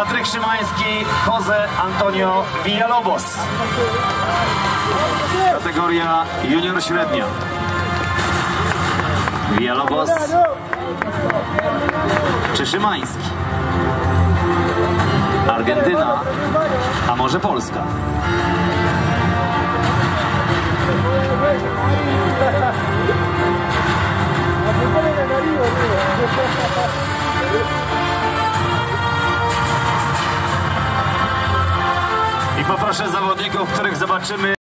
Patryk Szymański, Jose Antonio Villalobos. Kategoria junior średnia. Villalobos czy Szymański? Argentyna, a może Polska? I poproszę zawodników, których zobaczymy